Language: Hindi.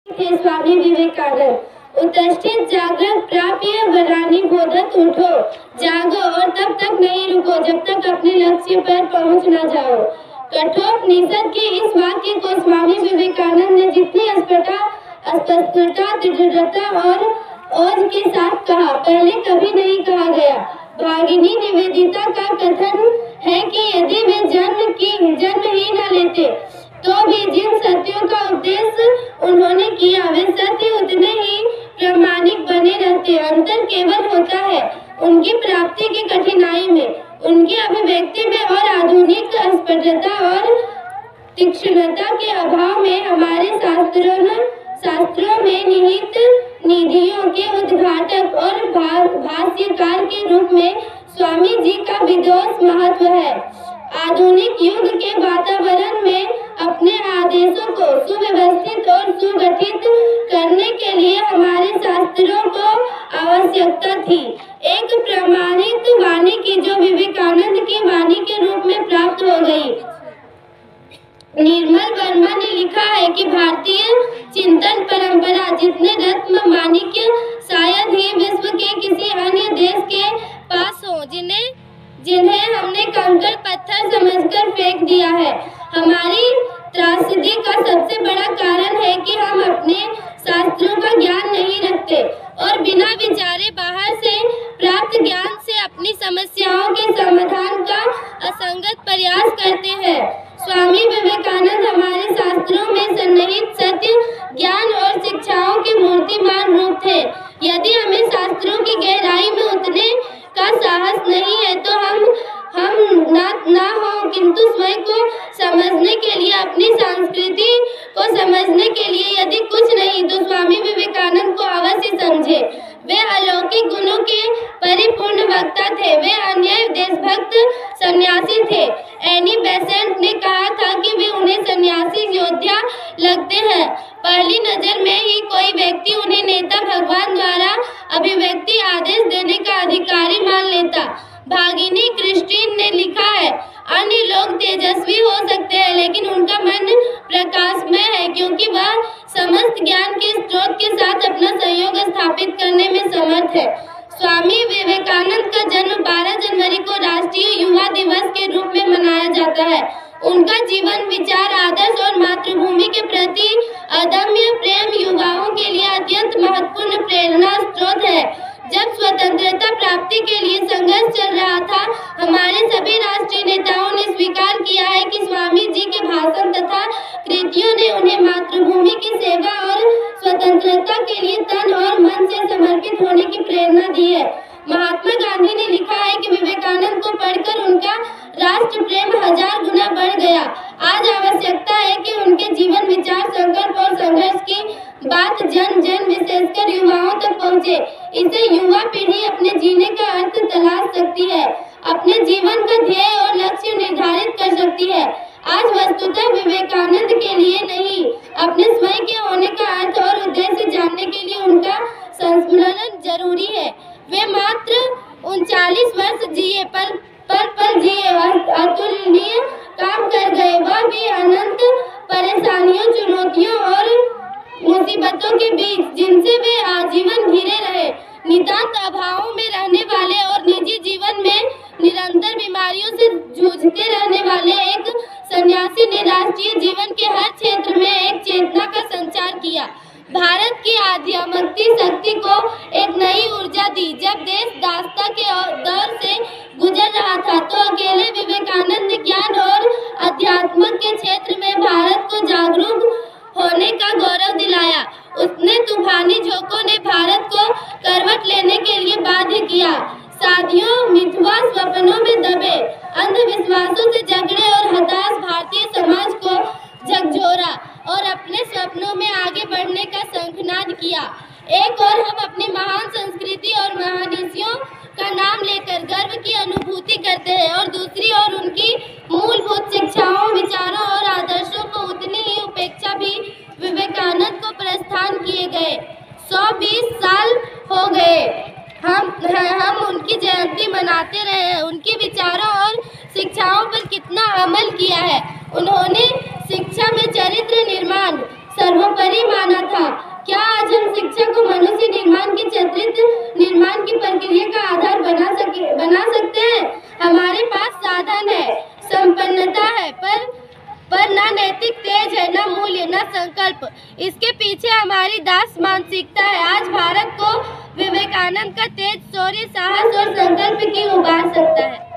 थे स्वामी विवेकानंद। उत्तिष्ठित जागृत प्राप्य वरानी बोधत, उठो जागो और तब तक नहीं रुको जब तक अपने लक्ष्य पर पहुंच न जाओ। कठोपनिषद के इस वाक्य को स्वामी विवेकानंद ने जितनी स्पष्टता, दृढ़ता और ओज के साथ कहा, पहले कभी नहीं कहा गया। भागिनी निवेदिता का कथन है कि यदि वे जन्म ही न लेते तो भी जिन सत्यों का उपदेश उन्होंने किया वे सत्य उतने ही प्रामाणिक बने रहते। अंतर केवल होता है उनकी प्राप्ति की कठिनाई में, उनकी अभिव्यक्ति में और आधुनिक स्पष्टता और तीक्ष्णता के अभाव में। हमारे शास्त्रों में निहित निधियों के उद्घाटक और भाष्यकार के रूप में स्वामी जी का विशेष महत्व है। आधुनिक युग के वातावरण में अपने आदेशों को सुव्यवस्थित और सुगठित करने के लिए हमारे शास्त्रों को आवश्यकता थी एक प्रमाणित वाणी की, जो विवेकानंद की वाणी के रूप में प्राप्त हो गई। निर्मल वर्मा ने लिखा है कि भारतीय चिंतन परंपरा जितने रत्न माणिक्य शायद ही विश्व के किसी अन्य देश के पास हो, जिन्हें हमने कंकड़ पत्थर समझकर फेंक दिया है। हमारी त्रासदी का सबसे बड़ा कारण है कि हम अपने शास्त्रों का ज्ञान नहीं रखते और बिना विचारे बाहर से प्राप्त ज्ञान से अपनी समस्याओं के समाधान का असंगत प्रयास करते हैं। स्वामी विवेकानंद हमारे शास्त्रों में सन्निहित सत्य, ज्ञान और शिक्षाओं के मूर्तिमान रूप थे। यदि हमें शास्त्रों की गहराई में उतरने का साहस नहीं है तो हम ना हो, किंतु स्वयं को समझने के लिए, अपनी संस्कृति को समझने के लिए यदि कुछ नहीं तो स्वामी विवेकानंद को अवश्य समझे। वे अलौकिक गुणों के परिपूर्ण वक्ता थे। वे अन्याय देशभक्त सन्यासी थे। एनी बेसेंट ने कहा था कि वे उन्हें सन्यासी योद्धा लगते हैं। पहली नजर में ही कोई व्यक्ति उन्हें नेता भगवान द्वारा अभिव्यक्ति आदेश देने का अधिकारी मान लेता। भागिनी क्रिस्टीन ने लिखा है, अन्य लोग तेजस्वी हो सकते हैं लेकिन उनका मन प्रकाशमय है, क्योंकि वह समस्त ज्ञान के स्रोत के साथ अपना सहयोग स्थापित करने में समर्थ है। स्वामी विवेकानंद का जन्म 12 जनवरी को राष्ट्रीय युवा दिवस के रूप में मनाया जाता है। उनका जीवन, विचार, आदर्श और मातृभूमि के प्रति अदम्य प्रेम युवाओं के लिए अत्यंत महत्वपूर्ण प्रेरणा स्रोत है। जब स्वतंत्रता प्राप्ति के लिए संघर्ष चल रहा था, हमारे सभी राष्ट्रीय नेताओं ने स्वीकार किया है कि स्वामी जी के भाषण तथा कृतियों ने उन्हें मातृभूमि की सेवा और स्वतंत्रता के लिए तन और मन से समर्पित होने की प्रेरणा दी है। महात्मा गांधी ने लिखा है कि विवेकानंद को पढ़कर उनका राष्ट्र प्रेम 1000 गुना बढ़ गया। आज आवश्यकता है कि उनके जीवन, विचार, संकल्प और संघर्ष की बात जन जन विशेषकर युवाओं तक पहुँचे। इसे युवा पीढ़ी अपने जीने का अर्थ तलाश सकती है, अपने जीवन का ध्येय और लक्ष्य निर्धारित कर सकती है। आज वस्तुतः विवेकानंद के लिए नहीं, अपने स्वयं के होने का अर्थ और उद्देश्य जानने के लिए उनका संस्मरण जरूरी है। वे मात्र 39 वर्ष जिए, पल जिए, अतुलनीय काम कर गए, वह भी अनंत परेशानियों, चुनौतियों और मुसीबतों के बीच, जिनसे वे आजीवन घिरे रहे। नितांत अभावों में रहने वाले और निजी जीवन में निरंतर बीमारियों से जूझते रहने वाले एक सन्यासी ने राष्ट्रीय जीवन के हर क्षेत्र में एक चेतना का संचार किया। भारत की आध्यात्मिक शक्ति को एक नई ऊर्जा दी। जब देश दासता के दौर से गुजर रहा था तो अकेले विवेकानंद ने ज्ञान और अध्यात्म के क्षेत्र में भारत को जागरूक होने का गौरव दिलाया। उसने तूफानी झोंकों ने भारत को करवट लेने के लिए बाध्य किया। साथियों, मिथ्या स्वप्नों में दबे, अंधविश्वासों से झगड़े और हताश भारतीय समाज को झकझोरा और अपने सपनों में आगे बढ़ने का शंखनाद किया। एक और हम अपनी महान संस्कृति और महानिशियों का नाम लेकर गर्व की अनुभूति करते हैं और दूसरी ओर उनकी मूलभूत शिक्षाओं, विचारों और आदर्शों को उतनी ही उपेक्षा भी विवेकानंद को प्रस्थान किए गए। 120 साल हो गए हम उनकी जयंती मनाते रहे हैं। उनके विचारों और शिक्षाओं पर कितना अमल किया है। उन्होंने शिक्षा में चरित्र निर्माण, सर्वोपरि माना था। क्या आज हम शिक्षा को मनुष्य निर्माण की चरित्र निर्माण की प्रक्रिया का आधार बना सकते हैं? हमारे पास साधन है, संपन्नता है, पर ना नैतिक तेज है, ना मूल्य, ना संकल्प। इसके पीछे हमारी दास मानसिकता है। आज भारत को विवेकानंद का तेज, शौर्य, साहस और संकल्प की उबार सकता है।